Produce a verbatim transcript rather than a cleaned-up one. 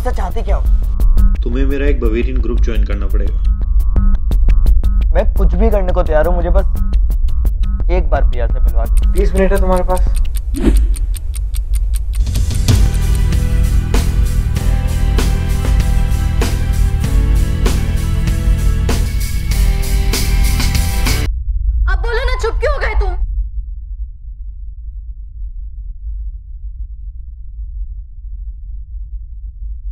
मुझसे चाहती क्या हो? तुम्हें मेरा एक बवेरियन ग्रुप ज्वाइन करना पड़ेगा। मैं कुछ भी करने को तैयार हूँ, मुझे बस एक बार प्रिया से मिलवा। बीस मिनट है तुम्हारे पास। अब बोलो ना, चुप क्यों हो गए तुम?